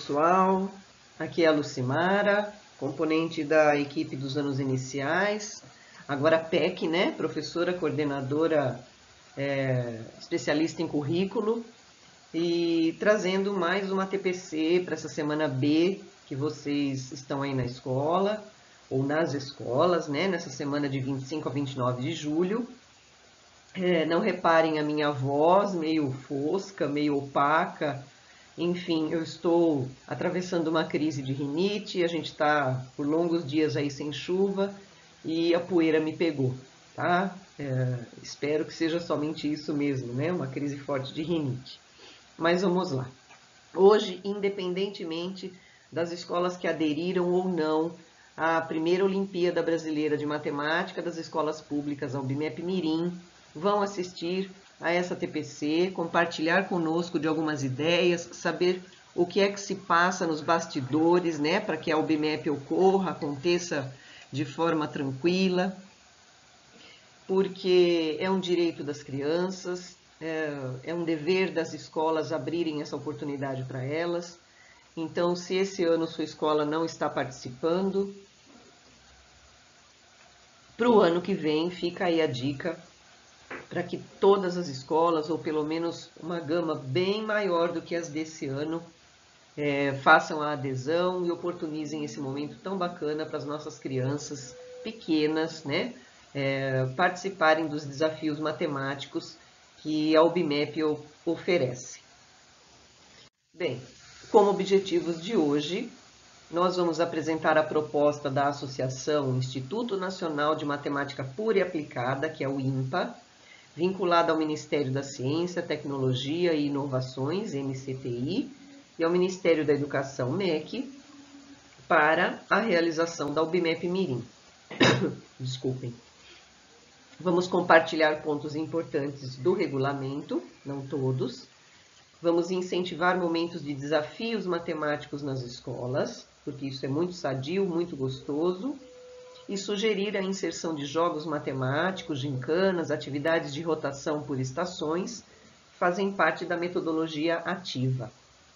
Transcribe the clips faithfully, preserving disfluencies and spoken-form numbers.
pessoal, aqui é a Lucimara, componente da equipe dos anos iniciais, agora P E C, né? Professora, coordenadora, é, especialista em currículo, e trazendo mais uma T P C para essa semana B, que vocês estão aí na escola, ou nas escolas, né? Nessa semana de vinte e cinco a vinte e nove de julho. É, não reparem a minha voz, meio fosca, meio opaca. Enfim, eu estou atravessando uma crise de rinite, a gente está por longos dias aí sem chuva e a poeira me pegou, tá? É, espero que seja somente isso mesmo, né? Uma crise forte de rinite. Mas vamos lá. Hoje, independentemente das escolas que aderiram ou não à primeira Olimpíada Brasileira de Matemática das escolas públicas, ao BIMEP-Mirim, vão assistir a essa T P C, compartilhar conosco de algumas ideias, saber o que é que se passa nos bastidores, né, para que a UBMEP ocorra, aconteça de forma tranquila, porque é um direito das crianças, é, é um dever das escolas abrirem essa oportunidade para elas. Então, se esse ano sua escola não está participando, para o ano que vem fica aí a dica para que todas as escolas, ou pelo menos uma gama bem maior do que as desse ano, é, façam a adesão e oportunizem esse momento tão bacana para as nossas crianças pequenas, né, é, participarem dos desafios matemáticos que a UBMEP oferece. Bem, como objetivos de hoje, nós vamos apresentar a proposta da Associação Instituto Nacional de Matemática Pura e Aplicada, que é o INPA, vinculada ao Ministério da Ciência, Tecnologia e Inovações, M C T I, e ao Ministério da Educação, M E C, para a realização da UBMEP-Mirim. Desculpem. Vamos compartilhar pontos importantes do regulamento, não todos. Vamos incentivar momentos de desafios matemáticos nas escolas, porque isso é muito sadio, muito gostoso. E sugerir a inserção de jogos matemáticos, gincanas, atividades de rotação por estações, que fazem parte da metodologia ativa.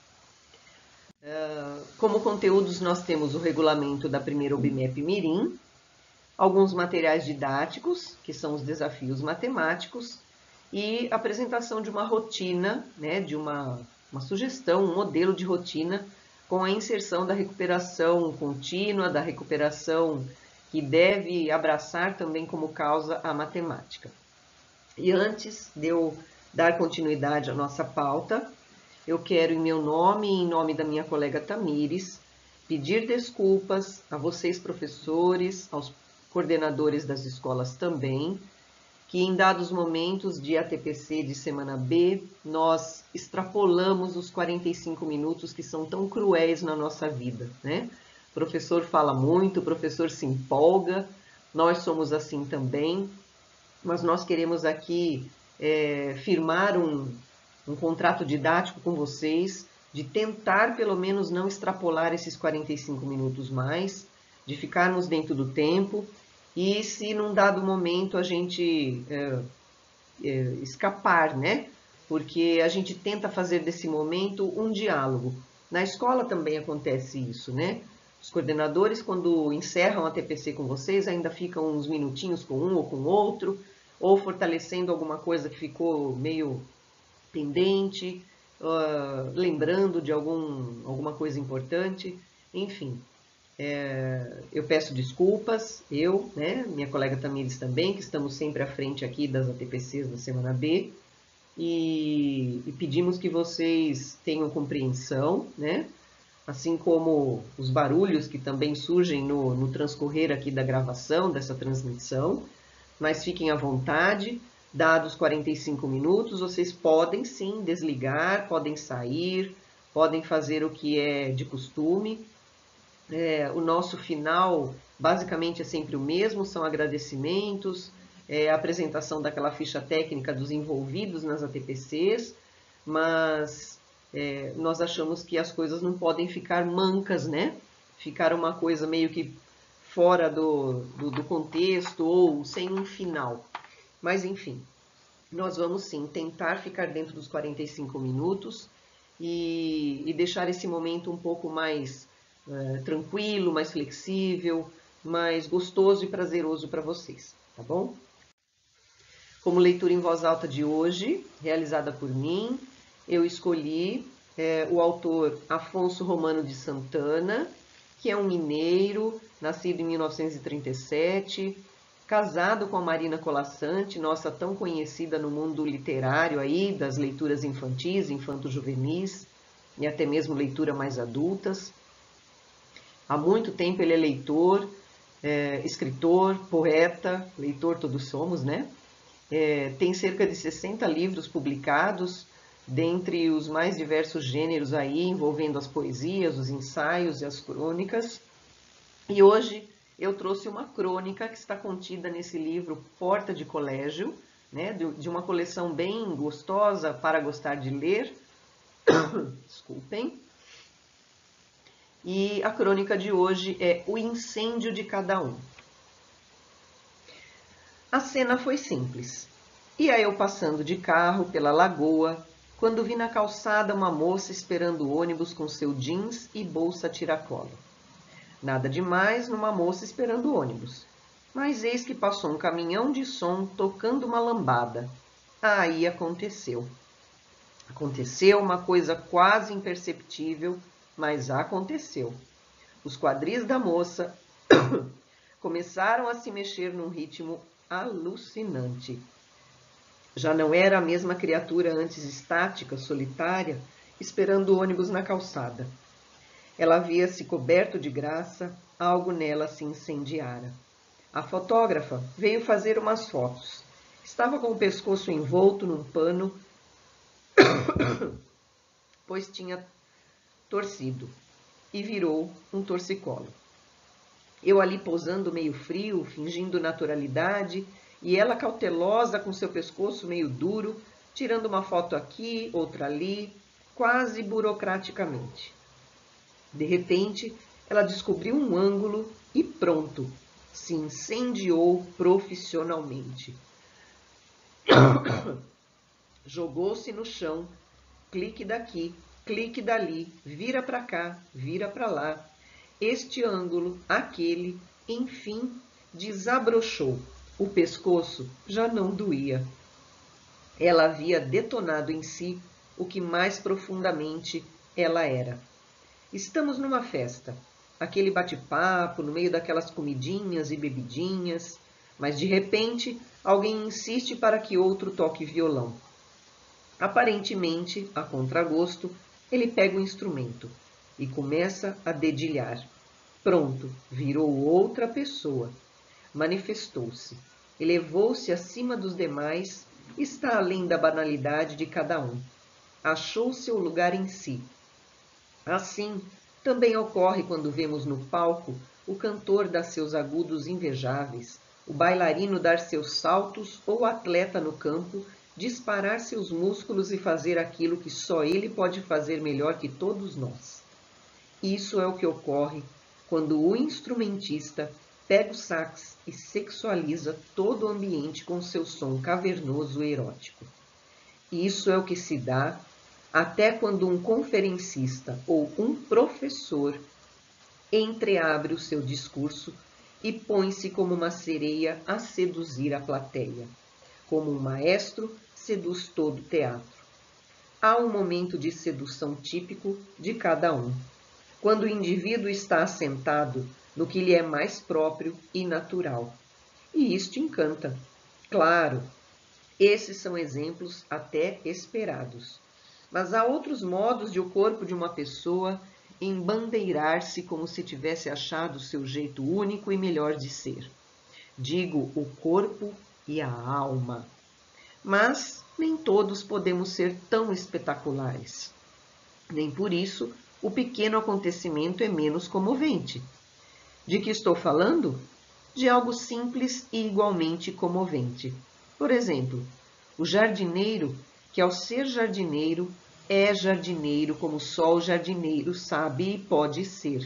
Como conteúdos, nós temos o regulamento da primeira UBMEP-Mirim, alguns materiais didáticos, que são os desafios matemáticos, e apresentação de uma rotina, né, de uma, uma sugestão, um modelo de rotina, com a inserção da recuperação contínua, da recuperação que deve abraçar também como causa a matemática. E antes de eu dar continuidade à nossa pauta, eu quero, em meu nome e em nome da minha colega Tamires, pedir desculpas a vocês, professores, aos coordenadores das escolas também, que em dados momentos de A T P C de semana B, nós extrapolamos os quarenta e cinco minutos que são tão cruéis na nossa vida, né? O professor fala muito, o professor se empolga, nós somos assim também, mas nós queremos aqui é, firmar um, um contrato didático com vocês, de tentar pelo menos não extrapolar esses quarenta e cinco minutos mais, de ficarmos dentro do tempo, e se num dado momento a gente é, é, escapar, né? Porque a gente tenta fazer desse momento um diálogo. Na escola também acontece isso, né? Os coordenadores, quando encerram a T P C com vocês, ainda ficam uns minutinhos com um ou com outro, ou fortalecendo alguma coisa que ficou meio pendente, uh, lembrando de algum, alguma coisa importante, enfim. É, eu peço desculpas, eu, né, minha colega Tamires também, que estamos sempre à frente aqui das A T P Cs da semana B, e, e pedimos que vocês tenham compreensão, né, assim como os barulhos que também surgem no, no transcorrer aqui da gravação, dessa transmissão, mas fiquem à vontade, dados quarenta e cinco minutos, vocês podem sim desligar, podem sair, podem fazer o que é de costume. É, o nosso final basicamente é sempre o mesmo, são agradecimentos, é, a apresentação daquela ficha técnica dos envolvidos nas A T P Cs, mas é, nós achamos que as coisas não podem ficar mancas, né? Ficar uma coisa meio que fora do, do, do contexto ou sem um final. Mas enfim, nós vamos sim tentar ficar dentro dos quarenta e cinco minutos e, e deixar esse momento um pouco mais é, tranquilo, mais flexível, mais gostoso e prazeroso para vocês, tá bom? Como leitura em voz alta de hoje, realizada por mim, eu escolhi é, o autor Afonso Romano de Santana, que é um mineiro, nascido em mil novecentos e trinta e sete, casado com a Marina Colasanti, nossa tão conhecida no mundo literário aí, das leituras infantis, infanto-juvenis, e até mesmo leitura mais adultas. Há muito tempo ele é leitor, é, escritor, poeta, leitor todos somos, né? É, tem cerca de sessenta livros publicados, dentre os mais diversos gêneros aí, envolvendo as poesias, os ensaios e as crônicas. E hoje eu trouxe uma crônica que está contida nesse livro Porta de Colégio, né, de uma coleção bem gostosa para gostar de ler. Desculpem. E a crônica de hoje é O Incêndio de Cada Um. A cena foi simples. Ia eu passando de carro pela lagoa, quando vi na calçada uma moça esperando o ônibus com seu jeans e bolsa tiracolo. Nada demais numa moça esperando o ônibus. Mas eis que passou um caminhão de som tocando uma lambada. Aí aconteceu. Aconteceu uma coisa quase imperceptível, mas aconteceu. Os quadris da moça começaram a se mexer num ritmo alucinante. Já não era a mesma criatura antes estática, solitária, esperando o ônibus na calçada. Ela havia se coberto de graça, algo nela se incendiara. A fotógrafa veio fazer umas fotos. Estava com o pescoço envolto num pano, pois tinha torcido, e virou um torcicolo. Eu ali posando meio frio, fingindo naturalidade, e ela cautelosa com seu pescoço meio duro, tirando uma foto aqui, outra ali, quase burocraticamente. De repente, ela descobriu um ângulo e pronto, se incendiou profissionalmente. Jogou-se no chão, clique daqui, clique dali, vira para cá, vira para lá. Este ângulo, aquele, enfim, desabrochou. O pescoço já não doía. Ela havia detonado em si o que mais profundamente ela era. Estamos numa festa, aquele bate-papo no meio daquelas comidinhas e bebidinhas, mas de repente alguém insiste para que outro toque violão. Aparentemente, a contragosto, ele pega o instrumento e começa a dedilhar. Pronto, virou outra pessoa. Manifestou-se, elevou-se acima dos demais, está além da banalidade de cada um. Achou seu lugar em si. Assim, também ocorre quando vemos no palco o cantor dar seus agudos invejáveis, o bailarino dar seus saltos ou o atleta no campo disparar seus músculos e fazer aquilo que só ele pode fazer melhor que todos nós. Isso é o que ocorre quando o instrumentista pega o sax e sexualiza todo o ambiente com seu som cavernoso e erótico. Isso é o que se dá até quando um conferencista ou um professor entreabre o seu discurso e põe-se como uma sereia a seduzir a plateia. Como um maestro seduz todo o teatro. Há um momento de sedução típico de cada um, quando o indivíduo está assentado no que lhe é mais próprio e natural. E isto encanta. Claro, esses são exemplos até esperados. Mas há outros modos de o corpo de uma pessoa embandeirar-se como se tivesse achado seu jeito único e melhor de ser. Digo o corpo e a alma. Mas nem todos podemos ser tão espetaculares. Nem por isso o pequeno acontecimento é menos comovente. De que estou falando? De algo simples e igualmente comovente. Por exemplo, o jardineiro, que ao ser jardineiro, é jardineiro como só o jardineiro sabe e pode ser.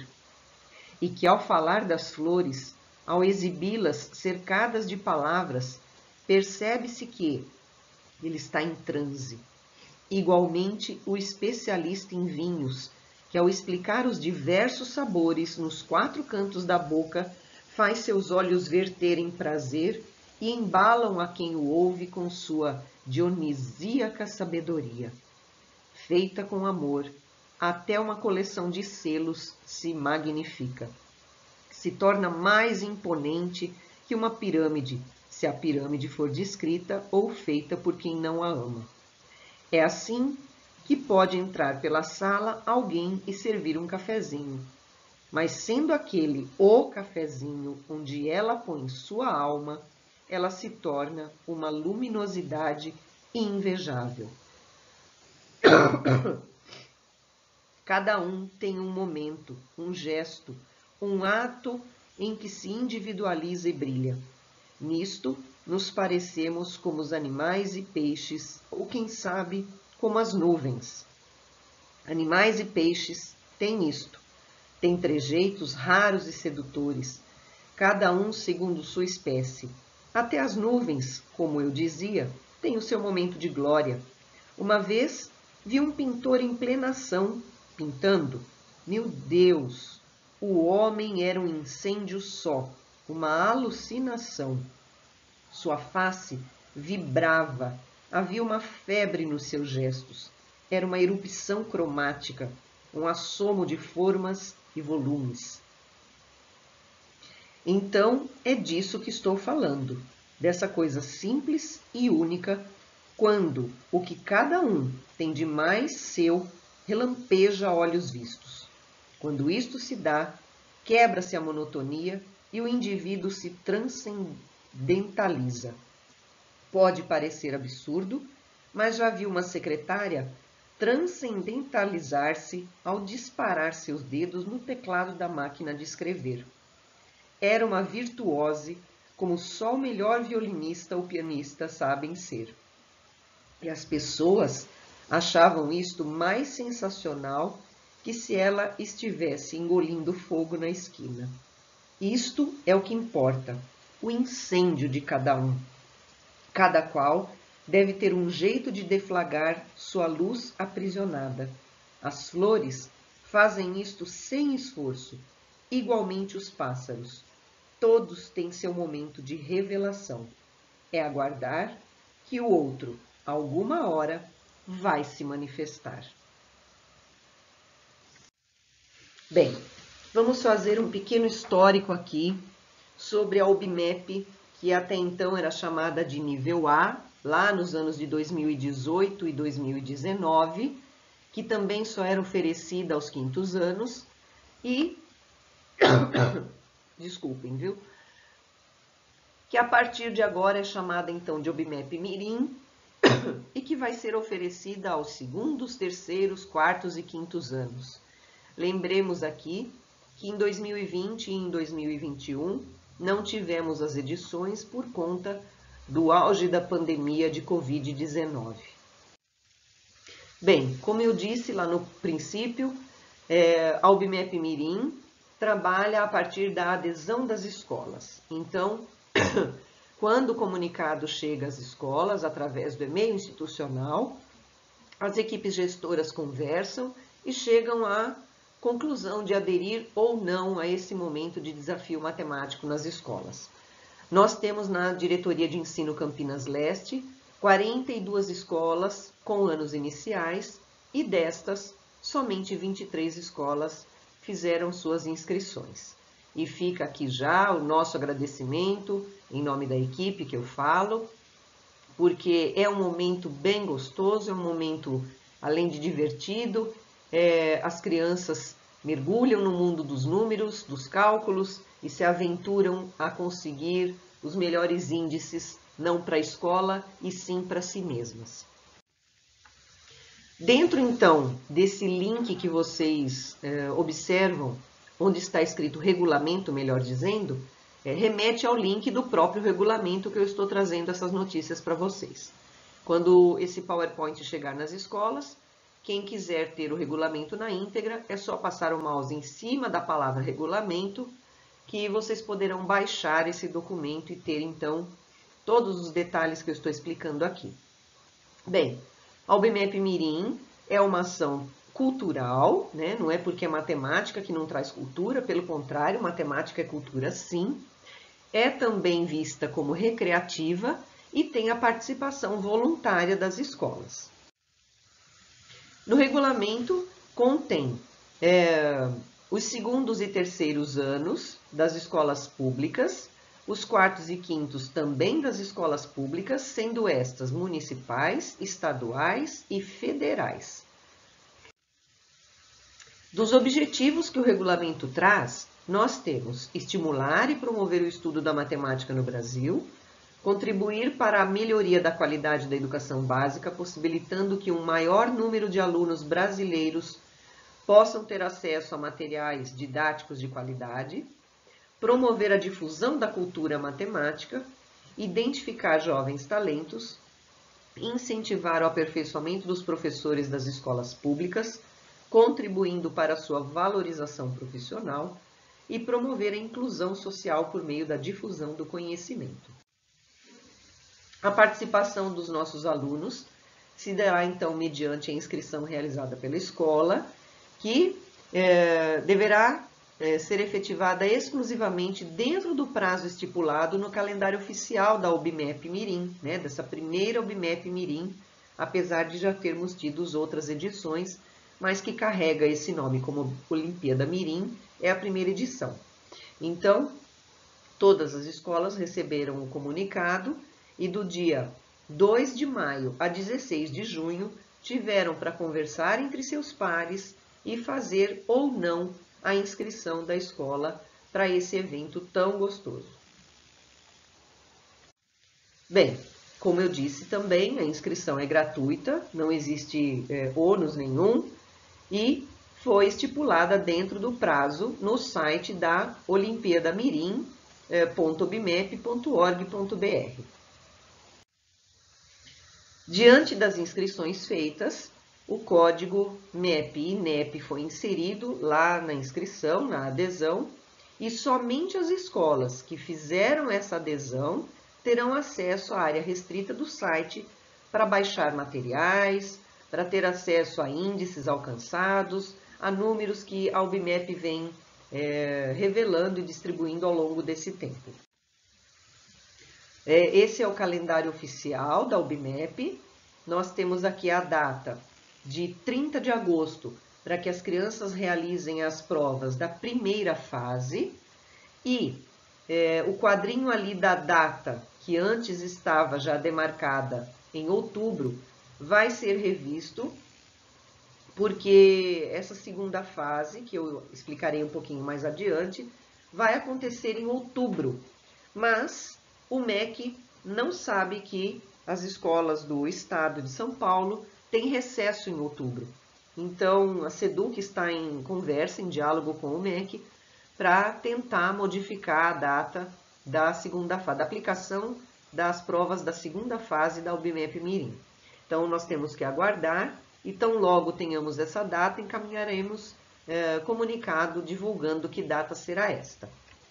E que ao falar das flores, ao exibi-las cercadas de palavras, percebe-se que ele está em transe. Igualmente, o especialista em vinhos, que ao explicar os diversos sabores nos quatro cantos da boca, faz seus olhos verterem prazer e embalam a quem o ouve com sua dionisíaca sabedoria. Feita com amor, até uma coleção de selos se magnifica. Se torna mais imponente que uma pirâmide, se a pirâmide for descrita ou feita por quem não a ama. É assim que pode entrar pela sala alguém e servir um cafezinho, mas sendo aquele o cafezinho onde ela põe sua alma, ela se torna uma luminosidade invejável. Cada um tem um momento, um gesto, um ato em que se individualiza e brilha. Nisto, nos parecemos como os animais e peixes, ou quem sabe, como as nuvens. Animais e peixes têm isto, têm trejeitos raros e sedutores, cada um segundo sua espécie. Até as nuvens, como eu dizia, têm o seu momento de glória. Uma vez vi um pintor em plena ação, pintando. Meu Deus! O homem era um incêndio só, uma alucinação. Sua face vibrava, havia uma febre nos seus gestos. Era uma erupção cromática, um assomo de formas e volumes. Então, é disso que estou falando, dessa coisa simples e única, quando o que cada um tem de mais seu relampeja a olhos vistos. Quando isto se dá, quebra-se a monotonia e o indivíduo se transcendentaliza. Pode parecer absurdo, mas já vi uma secretária transcendentalizar-se ao disparar seus dedos no teclado da máquina de escrever. Era uma virtuose, como só o melhor violinista ou pianista sabem ser. E as pessoas achavam isto mais sensacional que se ela estivesse engolindo fogo na esquina. Isto é o que importa, o incêndio de cada um. Cada qual deve ter um jeito de deflagrar sua luz aprisionada. As flores fazem isto sem esforço, igualmente os pássaros. Todos têm seu momento de revelação. É aguardar que o outro, alguma hora, vai se manifestar. Bem, vamos fazer um pequeno histórico aqui sobre a OBMEP, que até então era chamada de nível A, lá nos anos de dois mil e dezoito e dois mil e dezenove, que também só era oferecida aos quintos anos, e, desculpem, viu? Que a partir de agora é chamada então de OBMEP Mirim, e que vai ser oferecida aos segundos, terceiros, quartos e quintos anos. Lembremos aqui que em dois mil e vinte e em dois mil e vinte e um não tivemos as edições por conta do auge da pandemia de covid dezenove. Bem, como eu disse lá no princípio, é, a OBMEP Mirim trabalha a partir da adesão das escolas. Então, quando o comunicado chega às escolas, através do e-mail institucional, as equipes gestoras conversam e chegam à conclusão de aderir ou não a esse momento de desafio matemático nas escolas. Nós temos na Diretoria de Ensino Campinas Leste quarenta e duas escolas com anos iniciais e destas, somente vinte e três escolas fizeram suas inscrições. E fica aqui já o nosso agradecimento em nome da equipe que eu falo, porque é um momento bem gostoso, é um momento, além de divertido, é, as crianças mergulham no mundo dos números, dos cálculos e se aventuram a conseguir os melhores índices, não para a escola e sim para si mesmas. Dentro então desse link que vocês é, observam, onde está escrito regulamento, melhor dizendo, é, remete ao link do próprio regulamento que eu estou trazendo essas notícias para vocês. Quando esse PowerPoint chegar nas escolas, quem quiser ter o regulamento na íntegra, é só passar o mouse em cima da palavra regulamento, que vocês poderão baixar esse documento e ter, então, todos os detalhes que eu estou explicando aqui. Bem, A UBMEP-Mirim é uma ação cultural, né? Não é porque é matemática que não traz cultura, pelo contrário, matemática é cultura sim. É também vista como recreativa e tem a participação voluntária das escolas. No regulamento contém é, os segundos e terceiros anos das escolas públicas, os quartos e quintos também das escolas públicas, sendo estas municipais, estaduais e federais. Dos objetivos que o regulamento traz, nós temos estimular e promover o estudo da matemática no Brasil, contribuir para a melhoria da qualidade da educação básica, possibilitando que um maior número de alunos brasileiros possam ter acesso a materiais didáticos de qualidade, promover a difusão da cultura matemática, identificar jovens talentos, incentivar o aperfeiçoamento dos professores das escolas públicas, contribuindo para a sua valorização profissional e promover a inclusão social por meio da difusão do conhecimento. A participação dos nossos alunos se dará, então, mediante a inscrição realizada pela escola, que é, deverá é, ser efetivada exclusivamente dentro do prazo estipulado no calendário oficial da UBMEP-Mirim, né, dessa primeira UBMEP-Mirim, apesar de já termos tido outras edições, mas que carrega esse nome como Olimpíada Mirim, é a primeira edição. Então, todas as escolas receberam o comunicado e do dia dois de maio a dezesseis de junho tiveram para conversar entre seus pares e fazer ou não a inscrição da escola para esse evento tão gostoso. Bem, como eu disse também, a inscrição é gratuita, não existe é, ônus nenhum e foi estipulada dentro do prazo no site da olimpíada mirim ponto obmep ponto org ponto br. Diante das inscrições feitas, o código M E P e N E P foi inserido lá na inscrição, na adesão, e somente as escolas que fizeram essa adesão terão acesso à área restrita do site para baixar materiais, para ter acesso a índices alcançados, a números que a UBMEP vem é, revelando e distribuindo ao longo desse tempo. É, esse é o calendário oficial da UBMEP. Nós temos aqui a data de trinta de agosto para que as crianças realizem as provas da primeira fase e é, o quadrinho ali da data, que antes estava já demarcada em outubro, vai ser revisto, porque essa segunda fase, que eu explicarei um pouquinho mais adiante, vai acontecer em outubro, mas o M E C não sabe que as escolas do estado de São Paulo têm recesso em outubro. Então, a SEDUC está em conversa, em diálogo com o M E C, para tentar modificar a data da segunda fase, da aplicação das provas da segunda fase da UBMEP-Mirim. Então, nós temos que aguardar e tão logo tenhamos essa data, encaminharemos é, comunicado divulgando que data será esta.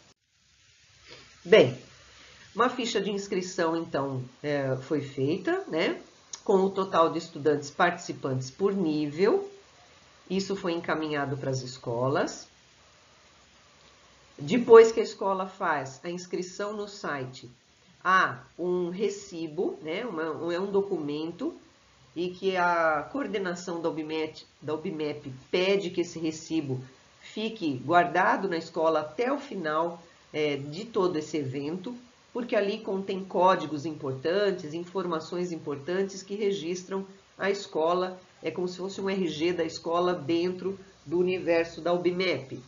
Bem, uma ficha de inscrição, então, é, foi feita, né, com o total de estudantes participantes por nível. Isso foi encaminhado para as escolas. Depois que a escola faz a inscrição no site, há um recibo, né, uma, é um documento, e que a coordenação da UBMEP, da UBMEP pede que esse recibo fique guardado na escola até o final é, de todo esse evento, porque ali contém códigos importantes, informações importantes que registram a escola, é como se fosse um R G da escola dentro do universo da UBMEP.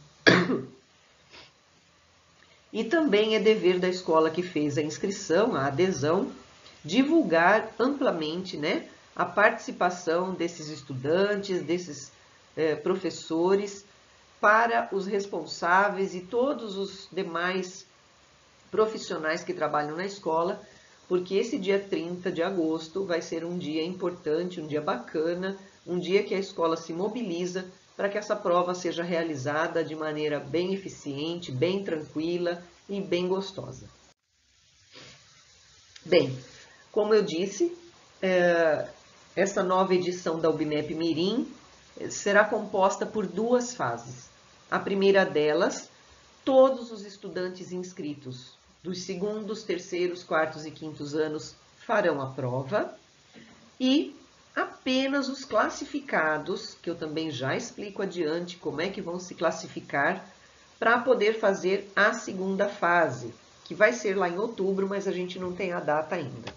E também é dever da escola que fez a inscrição, a adesão, divulgar amplamente, né, a participação desses estudantes, desses eh, professores, para os responsáveis e todos os demais profissionais que trabalham na escola, porque esse dia trinta de agosto vai ser um dia importante, um dia bacana, um dia que a escola se mobiliza para que essa prova seja realizada de maneira bem eficiente, bem tranquila e bem gostosa. Bem, como eu disse, é, essa nova edição da UBMEP Mirim será composta por duas fases. A primeira delas, todos os estudantes inscritos dos segundos, terceiros, quartos e quintos anos farão a prova e apenas os classificados, que eu também já explico adiante como é que vão se classificar, para poder fazer a segunda fase, que vai ser lá em outubro, mas a gente não tem a data ainda.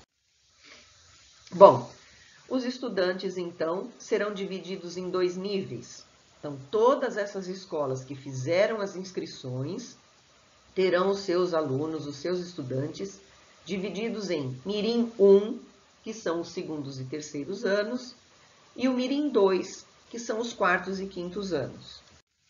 Bom, os estudantes, então, serão divididos em dois níveis. Então, todas essas escolas que fizeram as inscrições terão os seus alunos, os seus estudantes, divididos em Mirim um, que são os segundos e terceiros anos, e o Mirim dois, que são os quartos e quintos anos.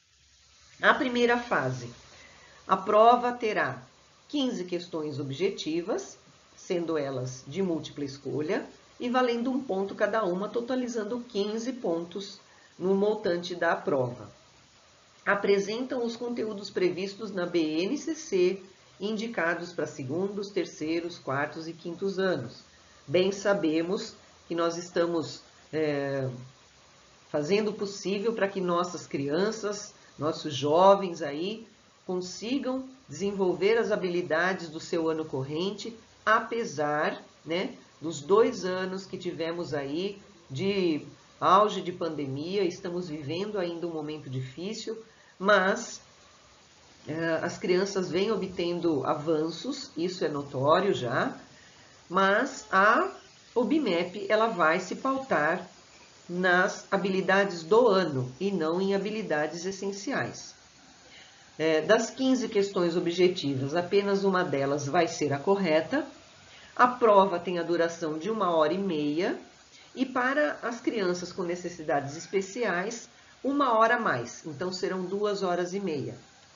A primeira fase, a prova terá quinze questões objetivas, sendo elas de múltipla escolha, e valendo um ponto cada uma, totalizando quinze pontos no montante da prova. Apresentam os conteúdos previstos na B N C C, indicados para segundos, terceiros, quartos e quintos anos. Bem sabemos que nós estamos é, fazendo o possível para que nossas crianças, nossos jovens aí, consigam desenvolver as habilidades do seu ano corrente, apesar, né, dos dois anos que tivemos aí de auge de pandemia. Estamos vivendo ainda um momento difícil, mas é, as crianças vêm obtendo avanços, isso é notório já, mas a UBMEP ela vai se pautar nas habilidades do ano e não em habilidades essenciais. É, das quinze questões objetivas, apenas uma delas vai ser a correta. A prova tem a duração de uma hora e meia e para as crianças com necessidades especiais, uma hora a mais, então serão duas horas e meia.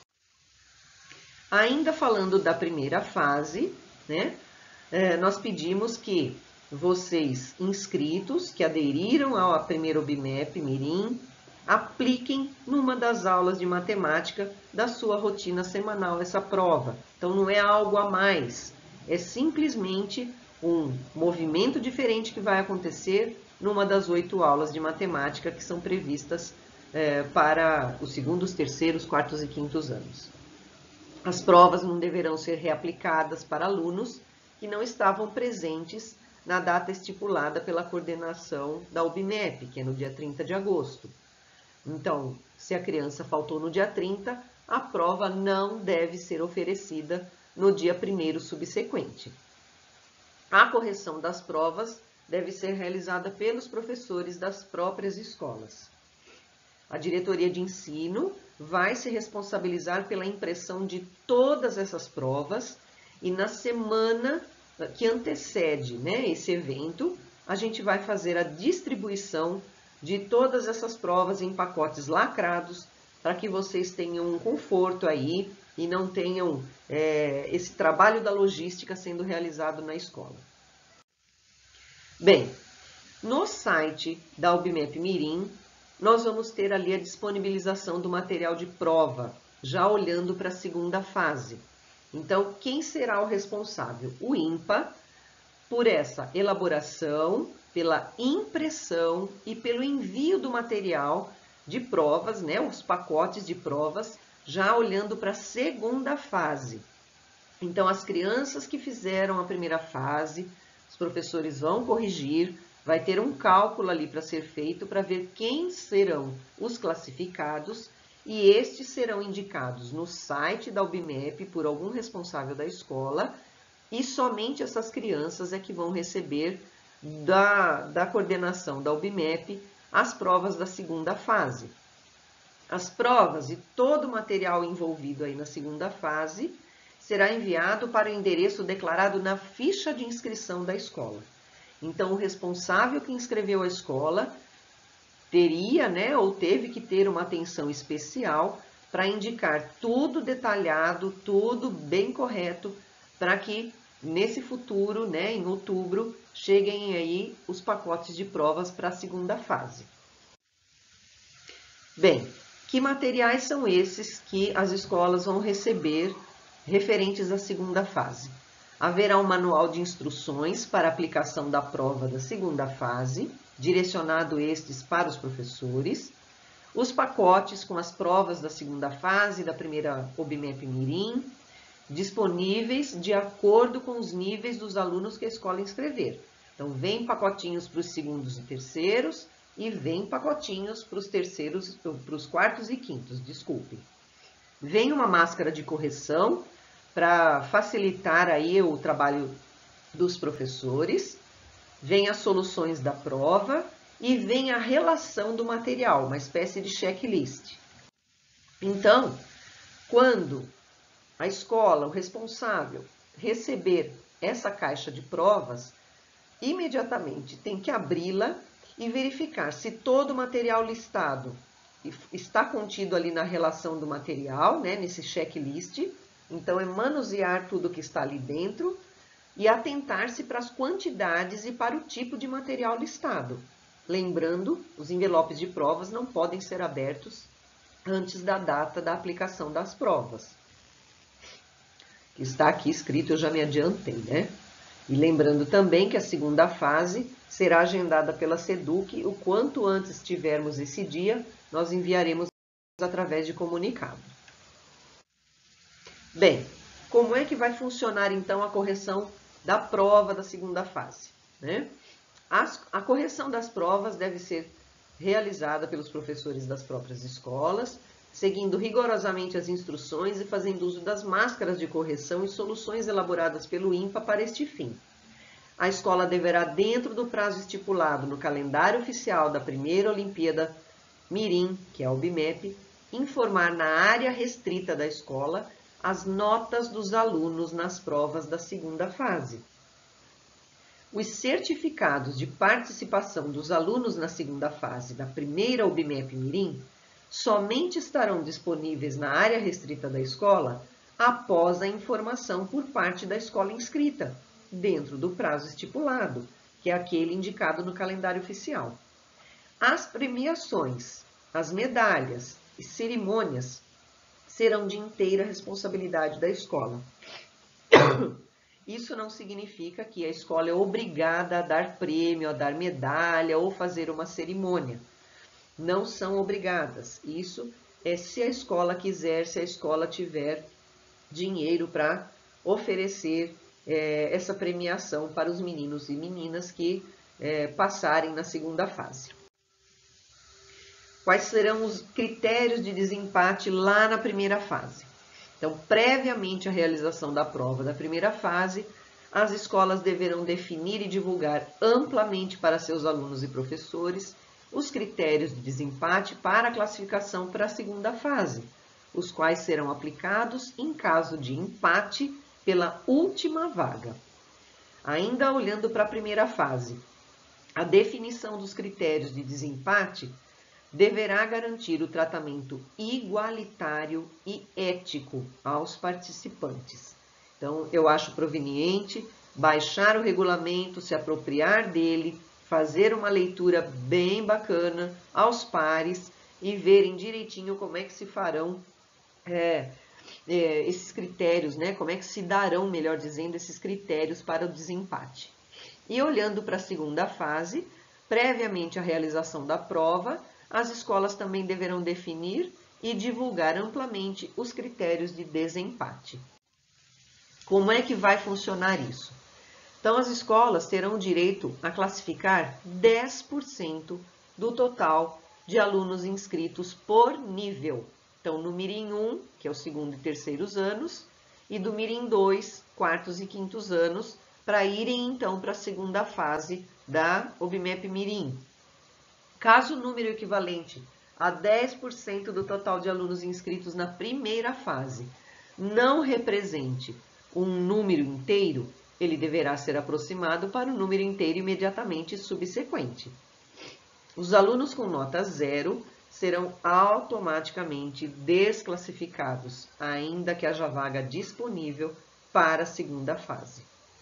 Ainda falando da primeira fase, né, é, nós pedimos que vocês inscritos, que aderiram à primeira UBMEP Mirim, apliquem numa das aulas de matemática da sua rotina semanal essa prova. Então não é algo a mais, é simplesmente um movimento diferente que vai acontecer numa das oito aulas de matemática que são previstas é, para os segundos, terceiros, quartos e quintos anos. As provas não deverão ser reaplicadas para alunos que não estavam presentes na data estipulada pela coordenação da UBMEP, que é no dia trinta de agosto. Então, se a criança faltou no dia trinta, a prova não deve ser oferecida no dia primeiro subsequente. A correção das provas deve ser realizada pelos professores das próprias escolas. A diretoria de ensino vai se responsabilizar pela impressão de todas essas provas e na semana que antecede, né, esse evento, a gente vai fazer a distribuição de todas essas provas em pacotes lacrados para que vocês tenham um conforto aí e não tenham é, esse trabalho da logística sendo realizado na escola. Bem, no site da UBMEP Mirim, nós vamos ter ali a disponibilização do material de prova, já olhando para a segunda fase. Então, quem será o responsável? O INPA, por essa elaboração, pela impressão e pelo envio do material de provas, né, os pacotes de provas, já olhando para a segunda fase. Então, as crianças que fizeram a primeira fase, os professores vão corrigir, vai ter um cálculo ali para ser feito para ver quem serão os classificados e estes serão indicados no site da UBMEP por algum responsável da escola e somente essas crianças é que vão receber da, da coordenação da UBMEP as provas da segunda fase. As provas e todo o material envolvido aí na segunda fase será enviado para o endereço declarado na ficha de inscrição da escola. Então, o responsável que inscreveu a escola teria, né, ou teve que ter uma atenção especial para indicar tudo detalhado, tudo bem correto, para que nesse futuro, né, em outubro, cheguem aí os pacotes de provas para a segunda fase. Bem, que materiais são esses que as escolas vão receber referentes à segunda fase? Haverá um manual de instruções para aplicação da prova da segunda fase, direcionado estes para os professores. Os pacotes com as provas da segunda fase da primeira OBMEP-Mirim, disponíveis de acordo com os níveis dos alunos que a escola inscrever. Então, vem pacotinhos para os segundos e terceiros e vem pacotinhos para os terceiros, para os quartos e quintos, desculpe. Vem uma máscara de correção para facilitar aí o trabalho dos professores. Vem as soluções da prova e vem a relação do material, uma espécie de checklist. Então, quando a escola, o responsável, receber essa caixa de provas, imediatamente tem que abri-la e verificar se todo o material listado está contido ali na relação do material, né, nesse checklist. Então, é manusear tudo que está ali dentro e atentar-se para as quantidades e para o tipo de material listado. Lembrando, os envelopes de provas não podem ser abertos antes da data da aplicação das provas. Está aqui escrito, eu já me adiantei, né? E lembrando também que a segunda fase será agendada pela SEDUC. O quanto antes tivermos esse dia, nós enviaremos através de comunicado. Bem, como é que vai funcionar então a correção da prova da segunda fase, né? As, a correção das provas deve ser realizada pelos professores das próprias escolas, seguindo rigorosamente as instruções e fazendo uso das máscaras de correção e soluções elaboradas pelo INPA para este fim. A escola deverá, dentro do prazo estipulado no calendário oficial da primeira Olimpíada Mirim, que é a OBMEP, informar na área restrita da escola as notas dos alunos nas provas da segunda fase. Os certificados de participação dos alunos na segunda fase da primeira OBMEP-Mirim somente estarão disponíveis na área restrita da escola após a informação por parte da escola inscrita, dentro do prazo estipulado, que é aquele indicado no calendário oficial. As premiações, as medalhas e cerimônias serão de inteira responsabilidade da escola. Isso não significa que a escola é obrigada a dar prêmio, a dar medalha ou fazer uma cerimônia. Não são obrigadas. Isso é se a escola quiser, se a escola tiver dinheiro para oferecer é, essa premiação para os meninos e meninas que é, passarem na segunda fase. Quais serão os critérios de desempate lá na primeira fase? Então, previamente à realização da prova da primeira fase, as escolas deverão definir e divulgar amplamente para seus alunos e professores os critérios de desempate para a classificação para a segunda fase, os quais serão aplicados em caso de empate pela última vaga. Ainda olhando para a primeira fase, a definição dos critérios de desempate deverá garantir o tratamento igualitário e ético aos participantes. Então, eu acho proveniente baixar o regulamento, se apropriar dele, fazer uma leitura bem bacana aos pares e verem direitinho como é que se farão é, é, esses critérios, né? Como é que se darão, melhor dizendo, esses critérios para o desempate. E olhando para a segunda fase, previamente à realização da prova, as escolas também deverão definir e divulgar amplamente os critérios de desempate. Como é que vai funcionar isso? Então, as escolas terão direito a classificar dez por cento do total de alunos inscritos por nível. Então, no Mirim um, que é o segundo e terceiros anos, e do Mirim dois, quartos e quintos anos, para irem, então, para a segunda fase da OBMEP-Mirim. Caso o número equivalente a dez por cento do total de alunos inscritos na primeira fase não represente um número inteiro, ele deverá ser aproximado para o número inteiro imediatamente subsequente. Os alunos com nota zero serão automaticamente desclassificados, ainda que haja vaga disponível para a segunda fase.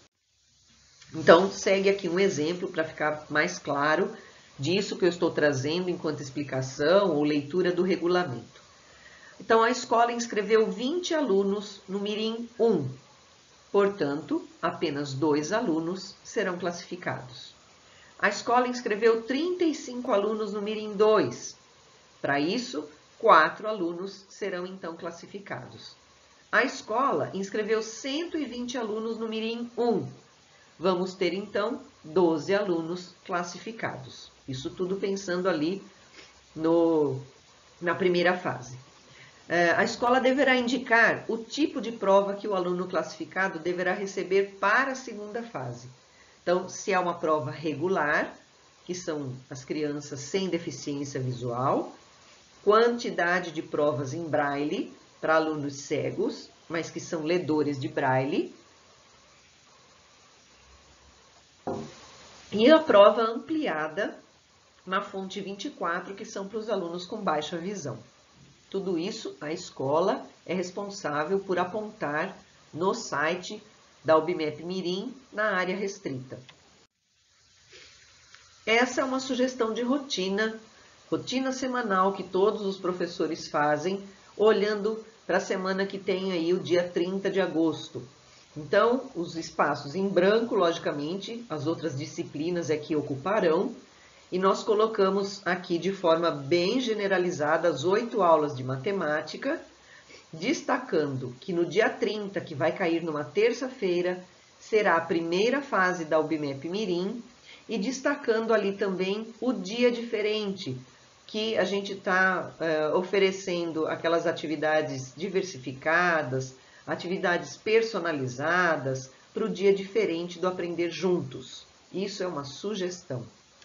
Então, segue aqui um exemplo para ficar mais claro disso que eu estou trazendo enquanto explicação ou leitura do regulamento. Então, a escola inscreveu vinte alunos no Mirim um. Portanto, apenas dois alunos serão classificados. A escola inscreveu trinta e cinco alunos no Mirim dois. Para isso, quatro alunos serão então classificados. A escola inscreveu cento e vinte alunos no Mirim um. Vamos ter então doze alunos classificados. Isso tudo pensando ali no, na primeira fase. A escola deverá indicar o tipo de prova que o aluno classificado deverá receber para a segunda fase. Então, se é uma prova regular, que são as crianças sem deficiência visual, quantidade de provas em braille para alunos cegos, mas que são ledores de braille, e a prova ampliada na fonte vinte e quatro, que são para os alunos com baixa visão. Tudo isso, a escola é responsável por apontar no site da UBMEP Mirim, na área restrita. Essa é uma sugestão de rotina, rotina semanal que todos os professores fazem, olhando para a semana que tem aí o dia trinta de agosto. Então, os espaços em branco, logicamente, as outras disciplinas é que ocuparão, e nós colocamos aqui de forma bem generalizada as oito aulas de matemática, destacando que no dia trinta, que vai cair numa terça-feira, será a primeira fase da UBMEP Mirim, e destacando ali também o dia diferente, que a gente está uh, oferecendo aquelas atividades diversificadas, atividades personalizadas para o dia diferente do Aprender Juntos. Isso é uma sugestão.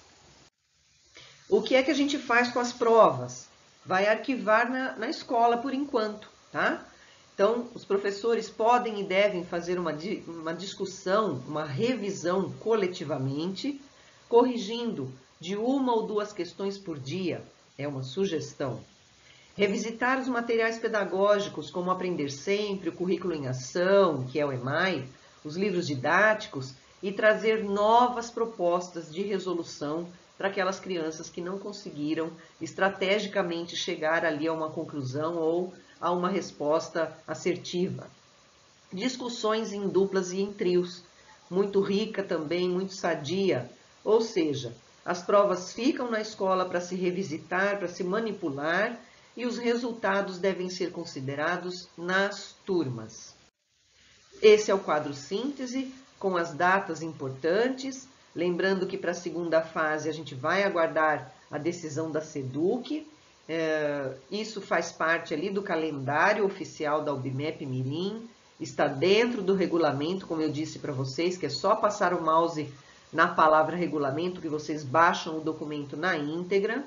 O que é que a gente faz com as provas? Vai arquivar na, na escola por enquanto, tá? Então, os professores podem e devem fazer uma, uma discussão, uma revisão coletivamente, corrigindo de uma ou duas questões por dia, é uma sugestão. Revisitar os materiais pedagógicos, como Aprender Sempre, o Currículo em Ação, que é o EMAI, os livros didáticos, e trazer novas propostas de resolução para aquelas crianças que não conseguiram estrategicamente chegar ali a uma conclusão ou a uma resposta assertiva. Discussões em duplas e em trios, muito rica também, muito sadia, ou seja, as provas ficam na escola para se revisitar, para se manipular, e os resultados devem ser considerados nas turmas. Esse é o quadro síntese, com as datas importantes. Lembrando que para a segunda fase a gente vai aguardar a decisão da SEDUC. É, isso faz parte ali do calendário oficial da UBMEP Mirim. Está dentro do regulamento, como eu disse para vocês, que é só passar o mouse na palavra regulamento que vocês baixam o documento na íntegra.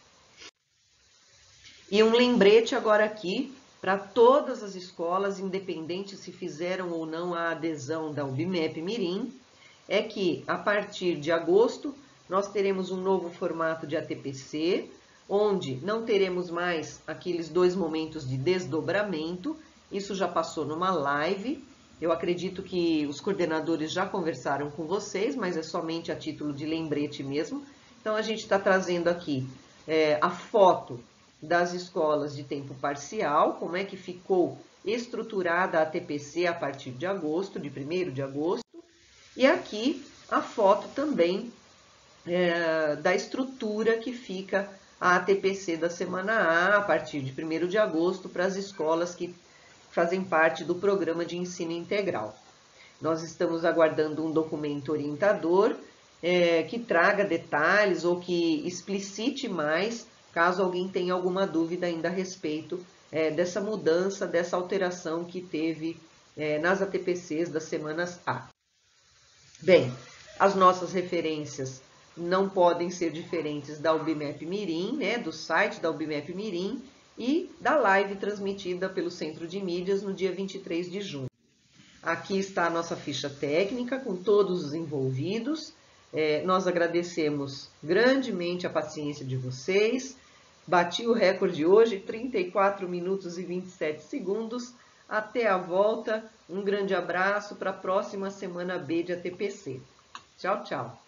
E um lembrete agora aqui para todas as escolas, independente se fizeram ou não a adesão da UBMEP Mirim, é que a partir de agosto nós teremos um novo formato de A T P C, onde não teremos mais aqueles dois momentos de desdobramento. Isso já passou numa live. Eu acredito que os coordenadores já conversaram com vocês, mas é somente a título de lembrete mesmo. Então, a gente está trazendo aqui é, a foto das escolas de tempo parcial, como é que ficou estruturada a A T P C a partir de agosto, de primeiro de agosto. E aqui a foto também é, da estrutura que fica a A T P C da semana A, a partir de primeiro de agosto, para as escolas que fazem parte do programa de ensino integral. Nós estamos aguardando um documento orientador é, que traga detalhes ou que explicite mais, caso alguém tenha alguma dúvida ainda a respeito é, dessa mudança, dessa alteração que teve é, nas A T P Cs das semanas A. Bem, as nossas referências não podem ser diferentes da UBMEP Mirim, né, do site da UBMEP Mirim e da live transmitida pelo Centro de Mídias no dia vinte e três de junho. Aqui está a nossa ficha técnica com todos os envolvidos. É, nós agradecemos grandemente a paciência de vocês. Bati o recorde hoje, trinta e quatro minutos e vinte e sete segundos. Até a volta, um grande abraço para a próxima semana B de A T P C. Tchau, tchau!